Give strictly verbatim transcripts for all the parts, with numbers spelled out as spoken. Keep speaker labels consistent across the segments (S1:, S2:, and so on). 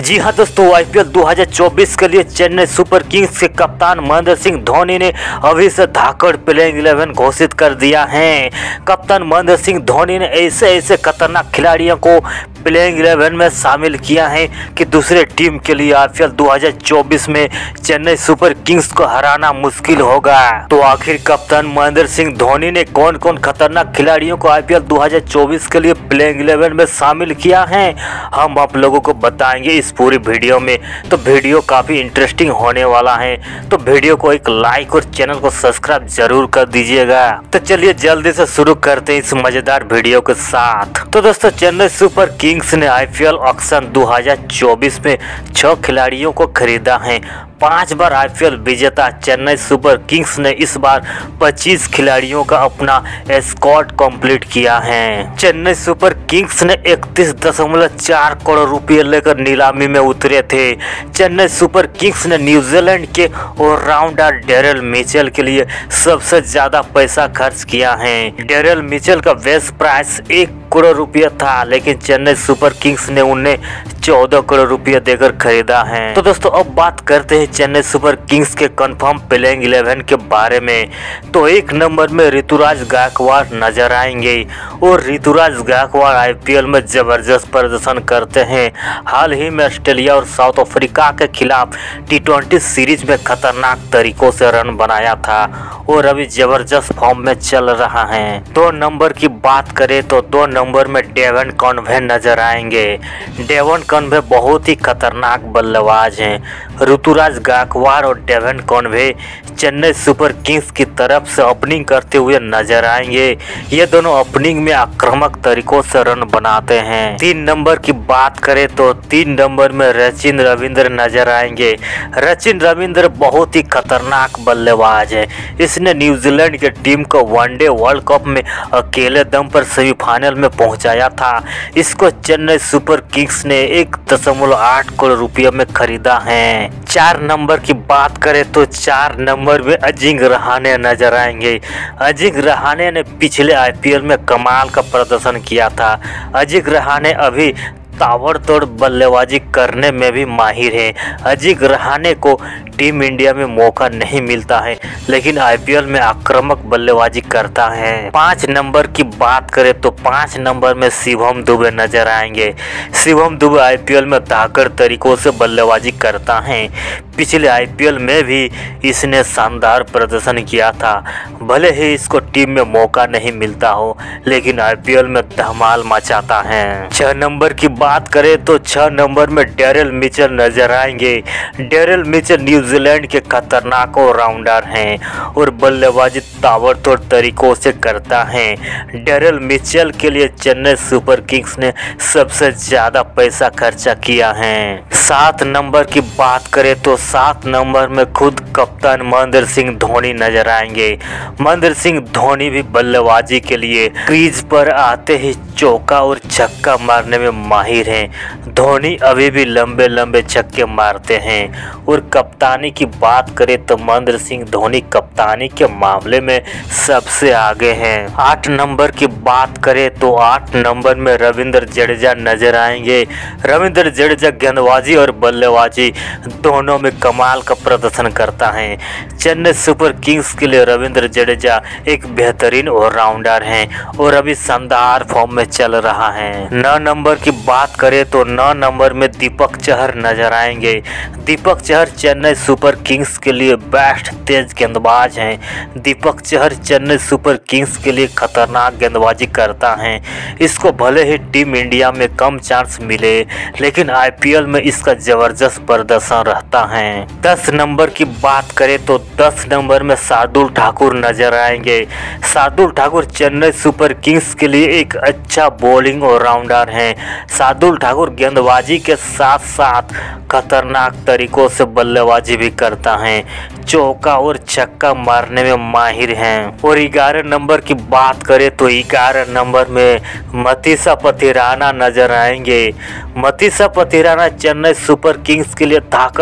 S1: जी हाँ दोस्तों, आईपीएल दो हज़ार चौबीस के लिए चेन्नई सुपर किंग्स के कप्तान महेंद्र सिंह धोनी ने अभी से धाकड़ प्लेइंग इलेवन घोषित कर दिया है। कप्तान महेंद्र सिंह धोनी ने ऐसे ऐसे खतरनाक खिलाड़ियों को प्लेइंग इलेवन में शामिल किया है कि दूसरे टीम के लिए आईपीएल दो हज़ार चौबीस में चेन्नई सुपर किंग्स को हराना मुश्किल होगा। तो आखिर कप्तान महेंद्र सिंह धोनी ने कौन कौन खतरनाक खिलाड़ियों को आईपीएल दो हज़ार चौबीस के लिए प्लेइंग इलेवन में शामिल किया है, हम आप लोगों को बताएंगे इस पूरी वीडियो में। तो वीडियो काफ़ी इंटरेस्टिंग होने वाला है, तो वीडियो को एक लाइक और चैनल को सब्सक्राइब जरूर कर दीजिएगा। तो चलिए जल्दी से शुरू करते हैं इस मजेदार वीडियो के साथ। तो दोस्तों, चेन्नई सुपर किंग्स ने आईपीएल ऑक्शन दो हज़ार चौबीस में छह खिलाड़ियों को खरीदा है। पांच बार आईपीएल विजेता चेन्नई सुपर किंग्स ने इस बार पच्चीस खिलाड़ियों का अपना स्क्वाड कंप्लीट किया है। चेन्नई सुपर किंग्स ने इकतीस दशमलव चार करोड़ रुपए लेकर नीलामी में उतरे थे। चेन्नई सुपर किंग्स ने न्यूजीलैंड के ऑलराउंडर डेरिल मिचेल के लिए सबसे ज्यादा पैसा खर्च किया है। डेरिल मिचेल का बेस प्राइस एक करोड़ रुपया था, लेकिन चेन्नई सुपर किंग्स ने उन्हें चौदह करोड़ रुपया देकर खरीदा है। तो दोस्तों, अब बात करते हैं चेन्नई सुपर किंग्स के कंफर्म प्लेइंग इलेवन के बारे में। तो एक नंबर में ऋतुराज गायकवाड़ नजर आएंगे और ऋतुराज गायकवाड़ आईपीएल में जबरदस्त प्रदर्शन करते हैं। हाल ही में ऑस्ट्रेलिया और साउथ अफ्रीका के खिलाफ टी ट्वेंटी सीरीज में खतरनाक तरीकों से रन बनाया था और अभी जबरदस्त फॉर्म में चल रहा है। दो नंबर की बात करें तो दो नंबर में डेवन कॉनवे नजर आएंगे। डेवन कॉनवे बहुत ही खतरनाक बल्लेबाज हैं। ऋतुराज गायकवाड़ और Devon Conway Chennai super kings की तरफ से ओपनिंग करते हुए नजर आएंगे। ये दोनों ओपनिंग में आक्रामक तरीकों से रन बनाते हैं। तीन नंबर की बात करें तो तीन नंबर में सचिन रविंद्र नजर आएंगे। सचिन रविंद्र बहुत ही खतरनाक बल्लेबाज है। इसने न्यूजीलैंड के टीम को वनडे वर्ल्ड कप में अकेले दम पर सेमीफाइनल में पहुंचाया था। इसको चेन्नई सुपर किंग्स ने एक दशमलव आठ करोड़ रुपये में खरीदा है। चार नंबर की बात करें तो चार नंबर में अजिंक्य रहाणे नजर आएंगे। अजिंक्य रहाणे ने पिछले आईपीएल में कमाल का प्रदर्शन किया था। अजिंक्य रहाणे अभी ताबड़तोड़ बल्लेबाजी करने में भी माहिर है। अजिंक्य रहाणे को टीम इंडिया में मौका नहीं मिलता है, लेकिन आईपीएल में आक्रामक बल्लेबाजी करता है। पाँच नंबर की बात करें तो पाँच नंबर में शिवम दुबे नजर आएंगे। शिवम दुबे आईपीएल में धाकड़ तरीकों से बल्लेबाजी करता है। पिछले आईपीएल में भी इसने शानदार प्रदर्शन किया था। भले ही इसको टीम में मौका नहीं मिलता हो, लेकिन आईपीएल में धमाल मचाता है। छह नंबर की बात करें तो छह नंबर में डेरिल मिचेल नजर आएंगे। डेरिल मिचेल न्यूजीलैंड के खतरनाक ऑलराउंडर हैं और बल्लेबाजी ताबड़तोड़ तरीकों से करता है। डेरिल मिचेल के लिए चेन्नई सुपर किंग्स ने सबसे ज्यादा पैसा खर्चा किया है। सात नंबर की बात करें तो सात नंबर में खुद कप्तान महेंद्र सिंह धोनी नजर आएंगे। महेंद्र सिंह धोनी भी बल्लेबाजी के लिए क्रीज पर आते ही चौका और छक्का मारने में माहिर हैं। धोनी अभी भी लंबे लंबे छक्के मारते हैं और कप्तानी की बात करें तो महेंद्र सिंह धोनी कप्तानी के मामले में सबसे आगे हैं। आठ नंबर की बात करें तो आठ नंबर में रविंद्र जडेजा नजर आएंगे। रविंद्र जडेजा गेंदबाजी और बल्लेबाजी दोनों में कमाल का प्रदर्शन करता है। चेन्नई सुपर किंग्स के लिए रविंद्र जडेजा एक बेहतरीन ऑलराउंडर हैं और अभी शानदार फॉर्म में चल रहा है। नौ नंबर की बात करें तो नौ नंबर में दीपक चहर नजर आएंगे। दीपक चहर चेन्नई सुपर किंग्स के लिए बेस्ट तेज गेंदबाज हैं। दीपक चहर चेन्नई सुपर किंग्स के लिए खतरनाक गेंदबाजी करता है। इसको भले ही टीम इंडिया में कम चांस मिले, लेकिन आईपीएल में इसका जबरदस्त प्रदर्शन रहता है। दस नंबर की बात करें तो दस नंबर में शार्दुल ठाकुर नजर आएंगे। शार्दुल ठाकुर चेन्नई सुपर किंग्स के लिए एक अच्छा बॉलिंग ऑलराउंडर हैं। शार्दुल ठाकुर गेंदबाजी के साथ साथ खतरनाक तरीकों से बल्लेबाजी भी करता है। चौका और छक्का मारने में माहिर हैं। और ग्यारह नंबर की बात करें तो ग्यारह नंबर में मतीसा पथिराना नजर आएंगे। मतीसा पथिराना चेन्नई सुपर किंग्स के लिए धाकड़ तेज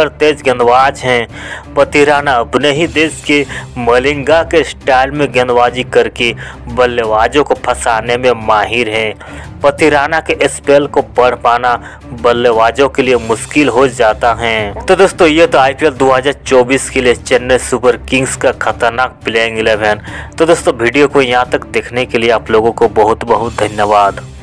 S1: गेंदबाज हैं। पथिराना अपने ही देश के मलिंगा के स्टाइल में गेंदबाजी करके बल्लेबाजों को फंसाने में माहिर हैं। पथिराना के स्पेल को पढ़ पाना बल्लेबाजों के लिए मुश्किल हो जाता है। तो दोस्तों ये तो आईपीएल दो हज़ार चौबीस के लिए चेन्नई सुपर किंग्स का खतरनाक प्लेइंग इलेवन। तो दोस्तों वीडियो को यहाँ तक देखने के लिए आप लोगों को बहुत बहुत धन्यवाद।